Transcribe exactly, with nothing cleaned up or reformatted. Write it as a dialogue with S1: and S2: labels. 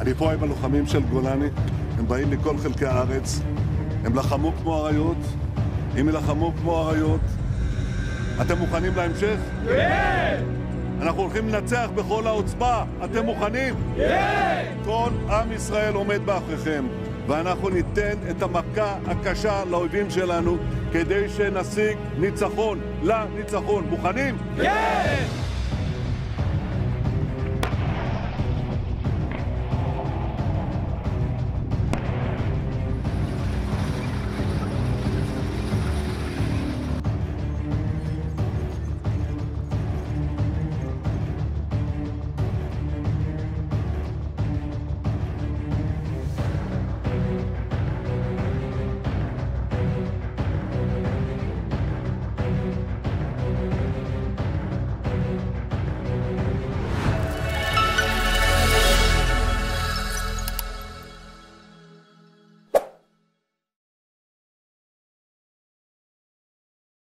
S1: אני פה עם הלוחמים של גולני, הם באים מכל חלקי הארץ, הם לחמו כמו אריות, הם ילחמו כמו אריות. אתם מוכנים להמשך?
S2: כן!
S1: אנחנו הולכים לנצח בכל העוצמה, אתם מוכנים?
S2: כן!
S1: כל עם ישראל עומד באחריכם, ואנחנו ניתן את המכה הקשה לאויבים שלנו כדי שנשיג ניצחון, לניצחון. מוכנים?
S2: כן!